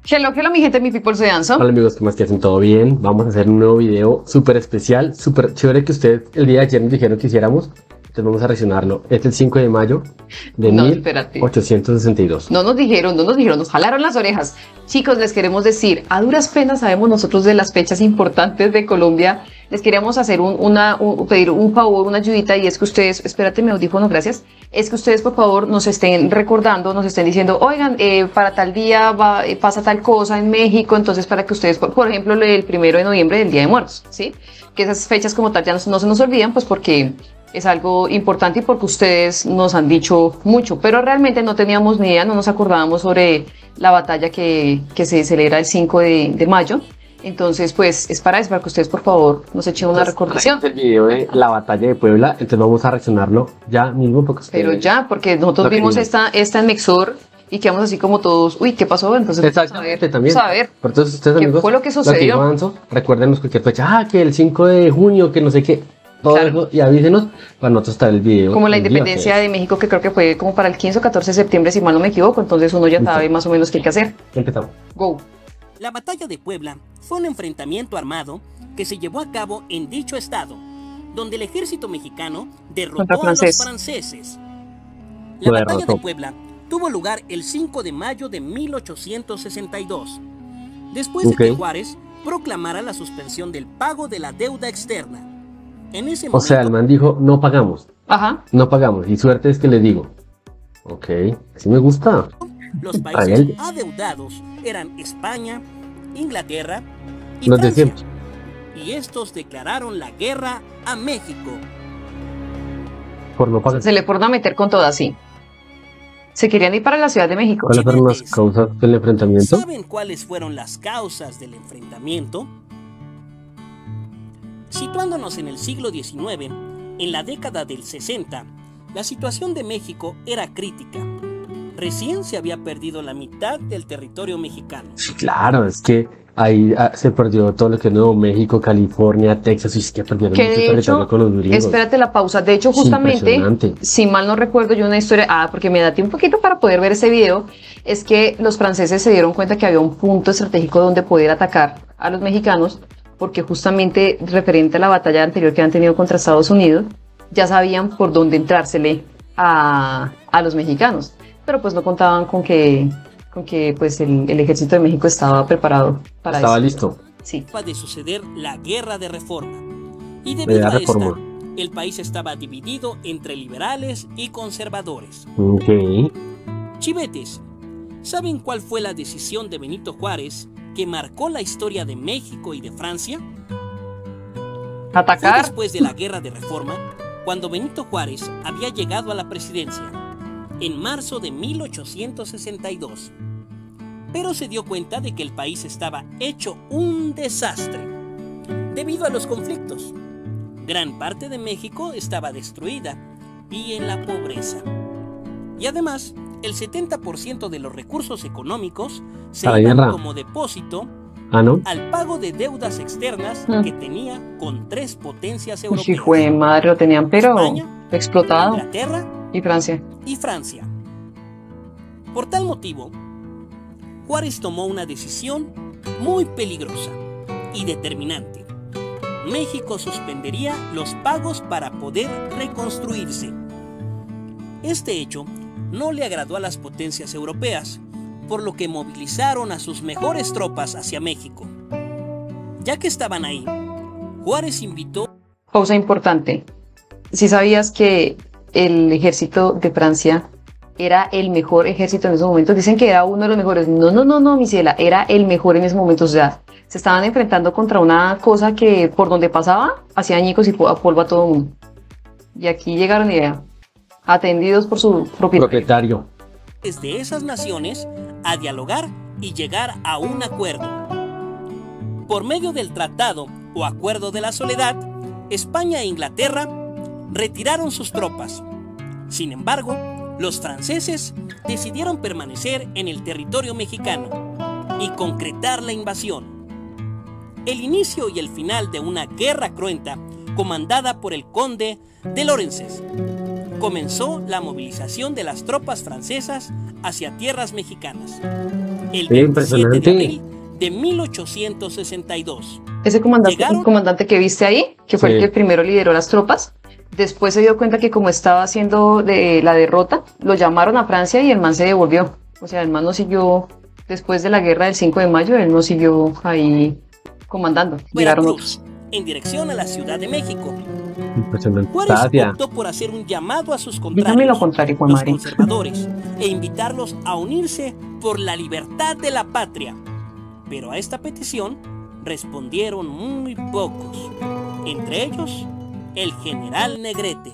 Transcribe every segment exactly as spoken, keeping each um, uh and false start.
Hello, hello mi gente, mi people, soy Anso. Hola amigos, ¿qué más que hacen? ¿Todo bien? Vamos a hacer un nuevo video súper especial, súper chévere que ustedes el día de ayer nos dijeron que hiciéramos. Entonces vamos a reaccionarlo. Este es el cinco de mayo de No, mil espérate. ochocientos sesenta y dos. No nos dijeron, no nos dijeron, nos jalaron las orejas. Chicos, les queremos decir, a duras penas sabemos nosotros de las fechas importantes de Colombia. Les queríamos hacer un, una, un, pedir un favor, una ayudita, y es que ustedes, espérate mi audífono, gracias. Es que ustedes por favor nos estén recordando, nos estén diciendo, oigan, eh, para tal día va, eh, pasa tal cosa en México, entonces para que ustedes, por, por ejemplo, el primero de noviembre del Día de Muertos, ¿sí? Que esas fechas como tal ya no, no se nos olvidan, pues porque es algo importante y porque ustedes nos han dicho mucho, pero realmente no teníamos ni idea, no nos acordábamos sobre la batalla que, que se celebra el cinco de, de mayo. Entonces, pues, es para eso, para que ustedes, por favor, nos echen una Entonces, recordación. este es el video de la batalla de Puebla, entonces vamos a reaccionarlo ya mismo porque ustedes... Pero ya, porque nosotros vimos esta, esta en Mexor y quedamos así como todos, uy, ¿qué pasó? Entonces, exactamente, también. Vamos a ver, Pero entonces, ustedes, ¿qué amigos, fue lo que Lo que sucedió? dijo Anso, recuérdenos cualquier fecha, ah, que el cinco de junio, que no sé qué, todo Claro. eso, y avísenos para nosotros estar el video. Como la el día independencia que de México, que creo que fue como para el quince o catorce de septiembre, si mal no me equivoco, entonces uno ya sabe más o menos qué hay que hacer. es. Empezamos. Go. La batalla de Puebla fue un enfrentamiento armado que se llevó a cabo en dicho estado, donde el ejército mexicano derrotó Contra a francés. los franceses. La Lo batalla derrotó. de Puebla tuvo lugar el cinco de mayo de mil ochocientos sesenta y dos, después Ok. de que Juárez proclamara la suspensión del pago de la deuda externa. En ese O momento, sea, el man dijo, no pagamos, Ajá. no pagamos, y suerte es que les digo. Ok, así me gusta. los países Rebelde. adeudados eran España, Inglaterra y Los de Francia. siempre. Y estos declararon la guerra a México. Por no pagar. Se le fueron a meter con todo así. Se querían ir para la Ciudad de México. ¿Cuáles fueron las causas del enfrentamiento? ¿Saben cuáles fueron las causas del enfrentamiento? Situándonos en el siglo diecinueve, en la década del sesenta, la situación de México era crítica. Recién se había perdido la mitad del territorio mexicano. Sí, claro, es que ahí ah, se perdió todo lo que es Nuevo México, California, Texas, y es que perdieron Que mucho de territorio hecho, con los gringos. espérate la pausa. De hecho, Es justamente, impresionante. si mal no recuerdo yo una historia, ah, porque me daté un poquito para poder ver ese video, es que los franceses se dieron cuenta que había un punto estratégico donde poder atacar a los mexicanos, porque justamente referente a la batalla anterior que han tenido contra Estados Unidos, ya sabían por dónde entrársele a, a los mexicanos, pero pues no contaban con que, con que pues el, el ejército de México estaba preparado para Estaba eso. listo. Sí. De suceder la guerra de reforma. Y De debido la a esta, reforma. el país estaba dividido entre liberales y conservadores. Ok. Chivetes, ¿saben cuál fue la decisión de Benito Juárez que marcó la historia de México y de Francia? Fue Atacar. después de la guerra de reforma, cuando Benito Juárez había llegado a la presidencia, en marzo de mil ochocientos sesenta y dos. Pero se dio cuenta de que el país estaba hecho un desastre debido a los conflictos. Gran parte de México estaba destruida y en la pobreza. Y además, el setenta por ciento de los recursos económicos se Para la iban guerra. como depósito Ah, ¿no? al pago de deudas externas Mm. que tenía con tres potencias Uy, europeas: hijo de madre, lo tenían pero España, explotado. Inglaterra Y Francia. y Francia. Por tal motivo, Juárez tomó una decisión muy peligrosa y determinante. México suspendería los pagos para poder reconstruirse. Este hecho no le agradó a las potencias europeas, por lo que movilizaron a sus mejores tropas hacia México. Ya que estaban ahí, Juárez invitó Pausa importante. Si sabías que el ejército de Francia era el mejor ejército en esos momentos, dicen que era uno de los mejores. No, no, no, no, mi ciela, era el mejor en esos momentos. O sea, se estaban enfrentando contra una cosa que por donde pasaba hacía añicos y po- a polvo a todo el mundo. Y aquí llegaron y ya, atendidos por su propietario. Propietario. de esas naciones a dialogar y llegar a un acuerdo. Por medio del Tratado o Acuerdo de la Soledad, España e Inglaterra retiraron sus tropas. Sin embargo, los franceses decidieron permanecer en el territorio mexicano y concretar la invasión. El inicio y el final de una guerra cruenta comandada por el conde de Lorenzes. Comenzó la movilización de las tropas francesas hacia tierras mexicanas. el Sí, veintisiete de impresionante. abril de mil ochocientos sesenta y dos. Ese comandante, Llegaron- comandante que viste ahí, que fue Sí. el que primero lideró las tropas, después se dio cuenta que como estaba haciendo de la derrota, lo llamaron a Francia y el man se devolvió. O sea, el man no siguió, después de la guerra del cinco de mayo, él no siguió ahí comandando. Llegaron Veracruz, otros. en dirección a la Ciudad de México. Impresionante. Juárez Tatia. optó por hacer un llamado a sus Dígame contrarios, lo contrario, Juan los Mari. conservadores, e invitarlos a unirse por la libertad de la patria. Pero a esta petición respondieron muy pocos, entre ellos el general Negrete.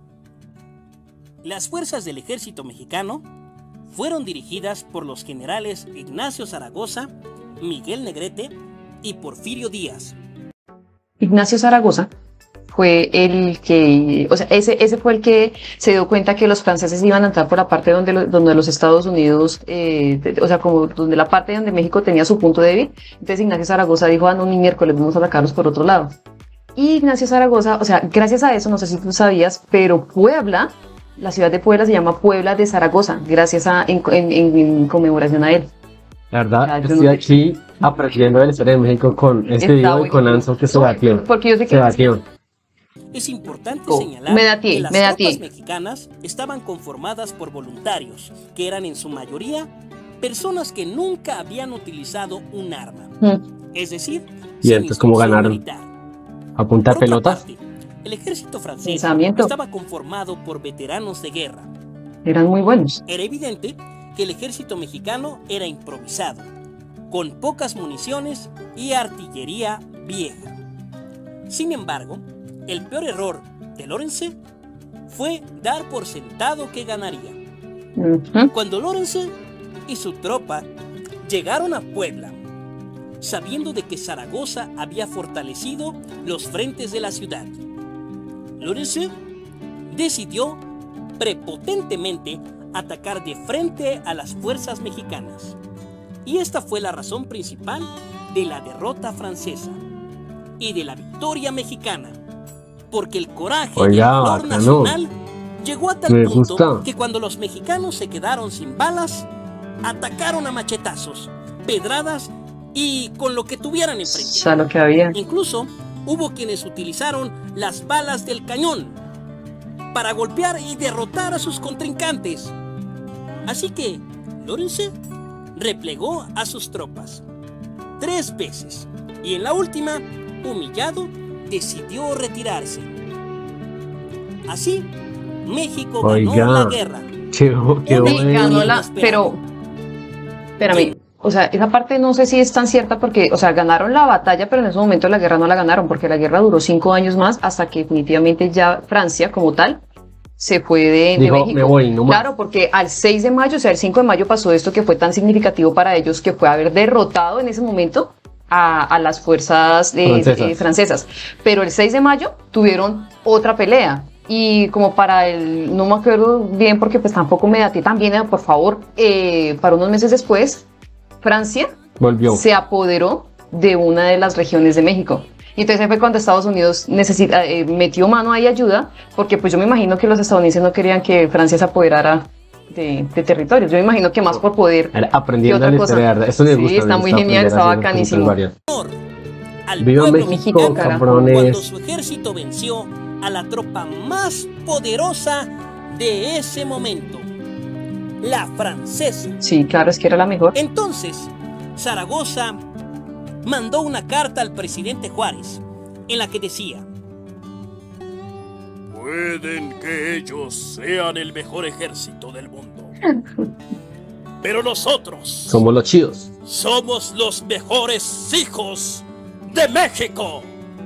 Las fuerzas del ejército mexicano fueron dirigidas por los generales Ignacio Zaragoza, Miguel Negrete y Porfirio Díaz. Ignacio Zaragoza fue el que, o sea, ese, ese fue el que se dio cuenta que los franceses iban a entrar por la parte donde, lo- donde los Estados Unidos, eh, de- o sea, como donde la parte donde México tenía su punto débil. Entonces Ignacio Zaragoza dijo, ah, no, ni miércoles, vamos a atacarlos por otro lado. Y Ignacio Zaragoza, o sea, gracias a eso, no sé si tú sabías, pero Puebla, la ciudad de Puebla se llama Puebla de Zaragoza, gracias a, en, en- en- en conmemoración a él. La Ah, verdad, yo estoy no- aquí aprendiendo de la historia de México con este Está video y bueno. con Anso que se batió. Porque yo sé que Se batió. Es importante Oh, señalar me da a ti, que las me da a tropas ti. mexicanas estaban conformadas por voluntarios, que eran en su mayoría personas que nunca habían utilizado un arma, Mm, es decir, ¿Y sin entonces cómo instrucción ganaron? militar. A punta de Por otra pelotas. parte, el ejército francés Pensamiento. estaba conformado por veteranos de guerra. eran muy buenos. Era evidente que el ejército mexicano era improvisado, con pocas municiones y artillería vieja. Sin embargo, el peor error de Lawrence fue dar por sentado que ganaría. Ujú. Cuando Lawrence y su tropa llegaron a Puebla, sabiendo de que Zaragoza había fortalecido los frentes de la ciudad, Lawrence decidió prepotentemente atacar de frente a las fuerzas mexicanas. Y esta fue la razón principal de la derrota francesa y de la victoria mexicana, porque el coraje y el Oiga, valor bacano. nacional llegó a tal Me punto gusta. que cuando los mexicanos se quedaron sin balas, atacaron a machetazos, pedradas y con lo que tuvieran O enfrente. sea, lo que había. Incluso hubo quienes utilizaron las balas del cañón para golpear y derrotar a sus contrincantes. Así que Lawrence replegó a sus tropas tres veces y en la última, humillado, decidió retirarse. Así, México ganó Oiga. la guerra. Qué, qué Sí, Sí, bueno. ganó la, pero, espérame, o sea, esa parte no sé si es tan cierta porque, o sea, ganaron la batalla, pero en ese momento la guerra no la ganaron, porque la guerra duró cinco años más hasta que definitivamente ya Francia, como tal, se fue de, de Dijo, México. me voy, no más. Claro, porque al seis de mayo, o sea, el cinco de mayo pasó esto que fue tan significativo para ellos, que fue haber derrotado en ese momento a, a las fuerzas eh, Francesas. eh, francesas. Pero el seis de mayo tuvieron otra pelea. Y como para el, no me acuerdo bien porque pues tampoco me daté tan bien, eh, por favor, eh, para unos meses después, Francia Volvió. se apoderó de una de las regiones de México. Y entonces ahí fue cuando Estados Unidos necesita, eh, metió mano ahí ayuda, porque pues yo me imagino que los estadounidenses no querían que Francia se apoderara de, de territorios. Yo me imagino que más por poder. Era aprendiendo ¿Qué otra la cosa? historia, de verdad. Esto me Sí, gusta. está me muy gusta genial, aprender está así los bacanísimo. varios. Al Viva pueblo México, mexicano cabrones. cuando su ejército venció a la tropa más poderosa de ese momento, la francesa. Sí, claro, es que era la mejor. Entonces, Zaragoza mandó una carta al presidente Juárez en la que decía: pueden que ellos sean el mejor ejército del mundo, pero nosotros Somos los chidos. somos los mejores hijos de México.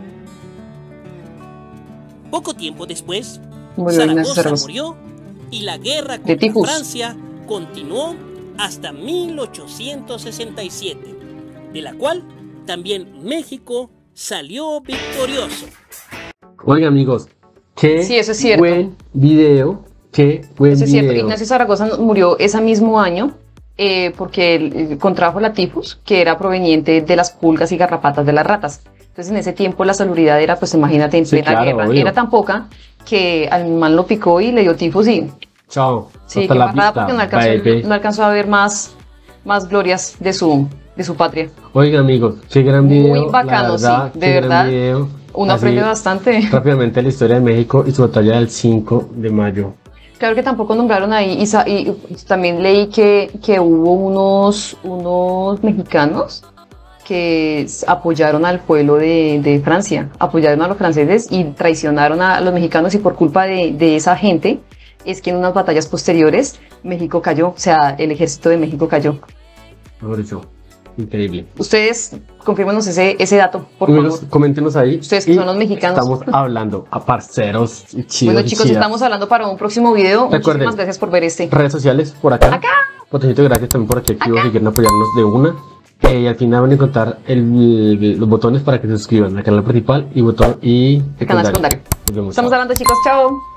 Poco tiempo después, Murió Ignacio Zaragoza Zaragoza. murió y la guerra De contra tifus. Francia continuó hasta mil ochocientos sesenta y siete, de la cual también México salió victorioso. Oigan, amigos, qué Sí, eso es cierto. buen video. Qué buen Eso es video. cierto. Ignacio Zaragoza murió ese mismo año eh, porque él, eh, contrajo la tifus, que era proveniente de las pulgas y garrapatas de las ratas. Entonces en ese tiempo la salubridad era, pues imagínate, en Sí, plena claro, guerra. obvio. Era tan poca que al man lo picó y le dio tifus y Chao. sí, Hasta qué la embarrada vista, porque no alcanzó, baby. no alcanzó a ver más, más glorias de su, de su patria. Oigan, amigos, qué gran video. Muy bacano, la verdad, sí, de qué verdad. gran video. Uno Así, aprende bastante. Rápidamente la historia de México y su batalla del cinco de mayo. Claro que tampoco nombraron ahí, y, sa- y también leí que, que hubo unos, unos mexicanos que s- apoyaron al pueblo de, de Francia, apoyaron a los franceses y traicionaron a los mexicanos, y por culpa de, de esa gente es que en unas batallas posteriores México cayó, o sea, el ejército de México cayó. Mejor dicho, increíble. Ustedes, confírmenos ese, ese dato, por favor. Amigos, coméntenos ahí. Ustedes que y son los mexicanos. Estamos hablando a parceros y chidos. Bueno, y chicos, chidas. estamos hablando para un próximo video. Recuerden, Muchísimas gracias por ver este. Redes sociales por acá. Acá. Botoncito de gracias también por aquí activo si quieren apoyarnos de una. Eh, y al final van a encontrar el- el- los botones para que se suscriban al canal principal y botón y El canal secundario. Nos vemos. Estamos Chao. hablando, chicos. Chao.